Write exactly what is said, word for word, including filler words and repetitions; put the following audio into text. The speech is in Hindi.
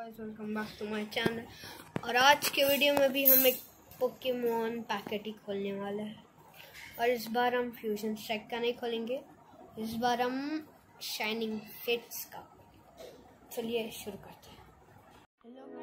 Guys, welcome back to my channel. और आज के वीडियो में भी हम एक पोकेमॉन पैकेट ही खोलने वाले हैं। और इस बार हम फ्यूजन स्ट्राइक का नहीं खोलेंगे, इस बार हम शाइनिंग फेट्स का। चलिए शुरू करते हैं। हेलो